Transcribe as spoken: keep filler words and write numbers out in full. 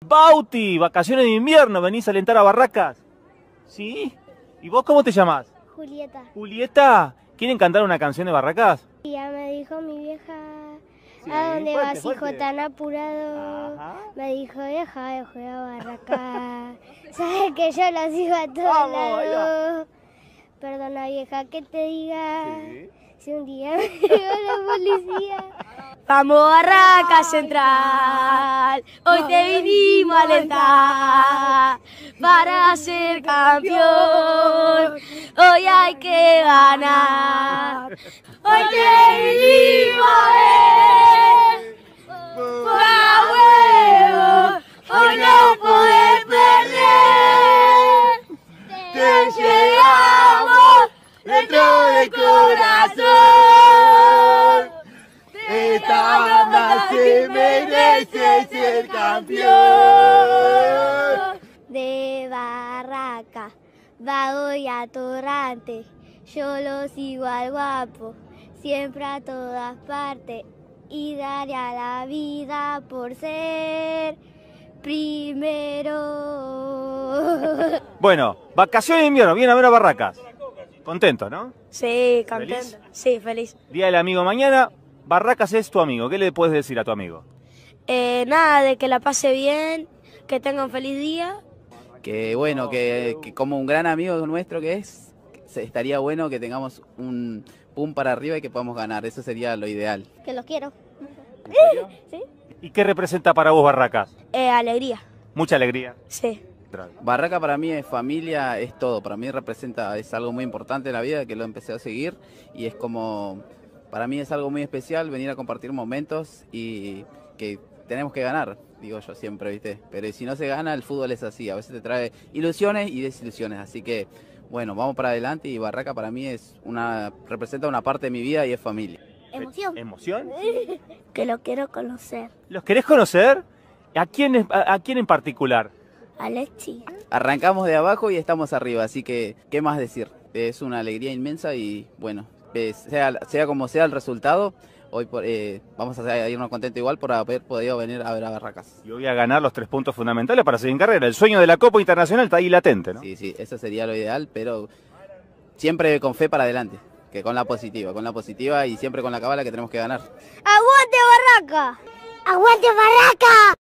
Bauti, vacaciones de invierno, ¿venís a alentar a Barracas? ¿Sí? ¿Y vos cómo te llamás? Julieta. Julieta, ¿quieren cantar una canción de Barracas? Y ya me dijo mi vieja, Sí, ¿a dónde fuerte, vas, hijo, fuerte. tan apurado? Ajá. Me dijo, deja de jugar a Barracas. Sabes que yo lo sigo a todos Vamos, ahí va. lados. Perdona, vieja, que te diga, Sí. si un día me llegó la policía. Vamos Barraca Central, hoy te vinimos a alentar para ser campeón, hoy hay que ganar, hoy te vinimos a ver, ¡pa' huevo! Hoy no podés perder, te llevamos dentro del corazón. Esta banda se merece ser campeón. De Barraca, vago y atorrante, yo lo sigo al guapo, siempre a todas partes, y daría la vida por ser primero. Bueno, vacaciones de invierno, vienen a ver a Barracas. Contento, ¿no? Sí, contento. ¿Feliz? Sí, feliz. Día del amigo mañana, Barracas es tu amigo. ¿Qué le puedes decir a tu amigo? Eh, nada, de que la pase bien, que tenga un feliz día. Que bueno, que, que como un gran amigo nuestro que es, se- estaría bueno que tengamos un pum para arriba y que podamos ganar. Eso sería lo ideal. Que los quiero. ¿En serio? ¿Sí? ¿Y qué representa para vos Barracas? Eh, alegría, Mucha alegría. sí. Barraca para mí es familia, es todo. Para mí representa, es algo muy importante en la vida que lo empecé a seguir y es como, para mí es algo muy especial venir a compartir momentos y que tenemos que ganar, digo yo siempre, ¿viste? Pero si no se gana, el fútbol es así, a veces te trae ilusiones y desilusiones, así que bueno, vamos para adelante y Barraca para mí es una, representa una parte de mi vida y es familia. Emoción. ¿Emoción? Que lo quiero conocer. ¿Los querés conocer? ¿A quién, es- a, a quién en particular? Alexi. Arrancamos de abajo y estamos arriba, así que, ¿qué más decir? Es una alegría inmensa y bueno, eh, sea, sea como sea el resultado, hoy por- eh, vamos a irnos contentos igual por haber podido venir a ver a Barracas. Y voy a ganar los tres puntos fundamentales para seguir en carrera. El sueño de la Copa Internacional está ahí latente, ¿no? Sí, sí, eso sería lo ideal, pero siempre con fe para adelante, que con la positiva, con la positiva y siempre con la cabala que tenemos que ganar. ¡Aguante Barraca! ¡Aguante Barraca!